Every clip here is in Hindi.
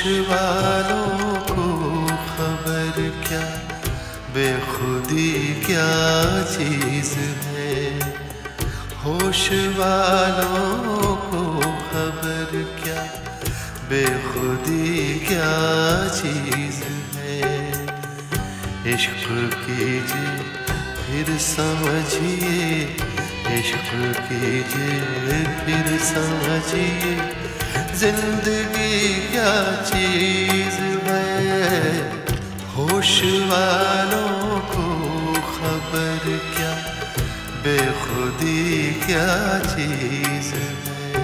वालों को खबर क्या, बेखुदी क्या चीज़ है। होश वालों को खबर क्या, बेखुदी क्या चीज़ है। इश्क कीजिए फिर समझिए, इश्क कीजिए फिर समझिए, जिंदगी क्या चीज़ है। होश वालों को खबर क्या, बेखुदी क्या चीज़ है।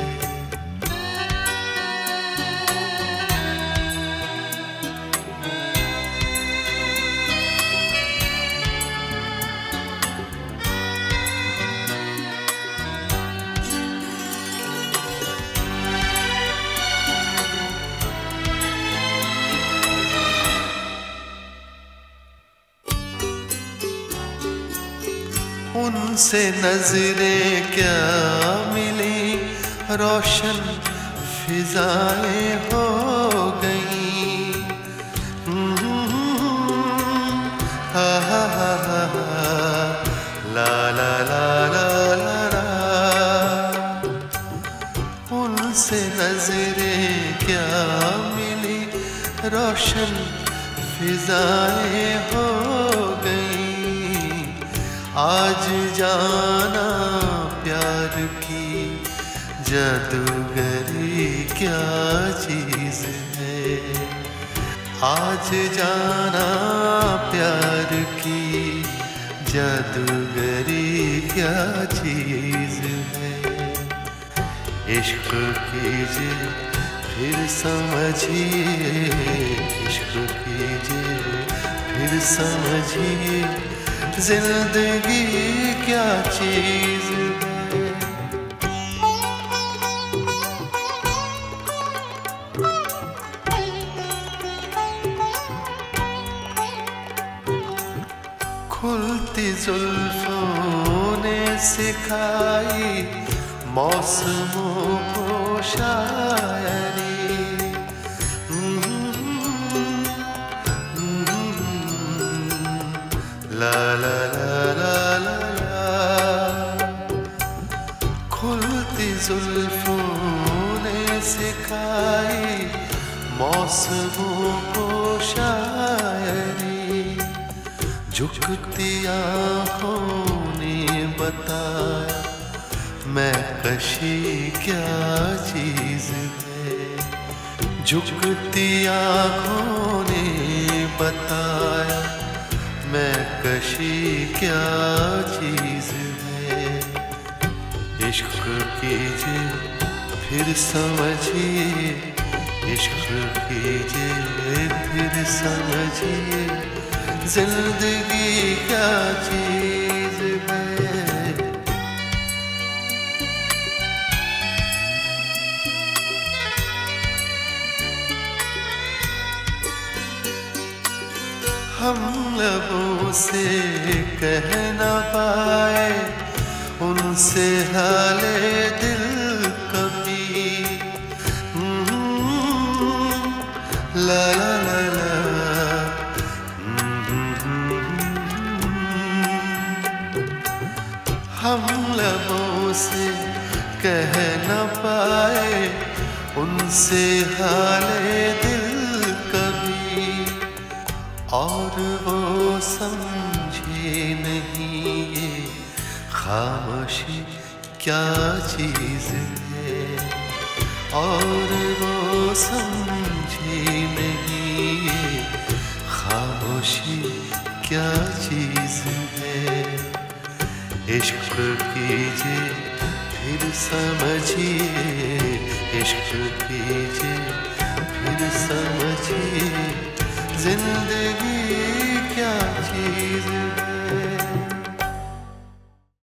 उनसे नजरें क्या मिली, रोशन फिजाएं हो गई। हा हा हा हा ला ला ला ला ला ला। उनसे नजरें क्या मिली, रोशन फिजाएं हो गई। आज जाना प्यार की जादूगरी क्या चीज़ है। आज जाना प्यार की जादूगरी क्या चीज़ है। इश्क कीजिए फिर समझिए, इश्क कीजिए फिर समझिए, जिंदगी क्या चीज़ है। खुलती जुल्फों ने सिखाई मौसमों को शायरी। ला ला ला ला ला ला। खुलती जुल्फों ने सिखाई मौसमों को शायरी। झुकती आँखों ने बताया मैं कशी क्या चीज़ है। झुकती आँखों ने बताया मैं कशी क्या चीज़ है। इश्क कीजिए फिर समझिए, इश्क कीजिए फिर समझिए, जिंदगी क्या चीज़ है। हम लबों से कह न पाए उनसे हाले दिल कभी। ला ला ला ला। हम लबों से कह न पाए उनसे हाले दिल कभी। और वो समझे नहीं ये खामोशी क्या चीज़ है। और वो समझे नहीं ये खामोशी क्या चीज़ है। इश्क कीजिए फिर समझिए, इश्क कीजिए फिर समझिए, जिंदगी क्या चीज़ है।